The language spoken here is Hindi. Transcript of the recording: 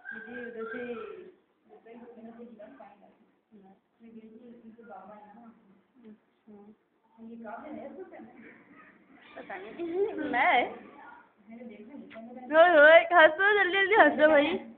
मुझे उधर से मैं गई थी उनके बाबा है ना। अच्छा ये काम है पता नहीं मैं मैंने देखा नहीं। हंसो जल्दी जल्दी हंसो भाई।